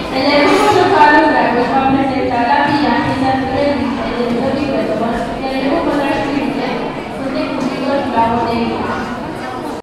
En el grupo de Carlos Dragos va a presentar la vía que se atreve en el libro de Tomás y el grupo transcribe, donde cubrimos la botella.